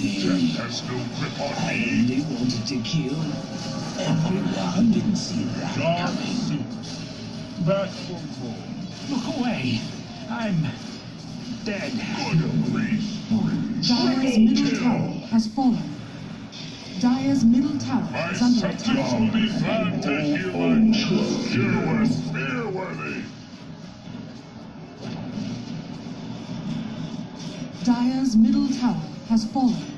Death has no grip on I me. only wanted to kill everyone. Didn't see that Dark coming. suits. Back for more. Look away. I'm dead. Good grief. Dire's middle tower has fallen. Dire's middle tower My is under subjects attack. will be glad to hear my truth. You are fear-worthy. Dire's middle tower has fallen.